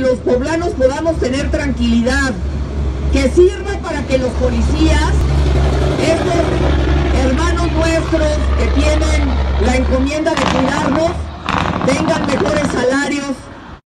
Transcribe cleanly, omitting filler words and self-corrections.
los poblanos podamos tener tranquilidad, que sirva para que los policías, estos hermanos nuestros que tienen la encomienda de cuidarnos, tengan mejores salarios,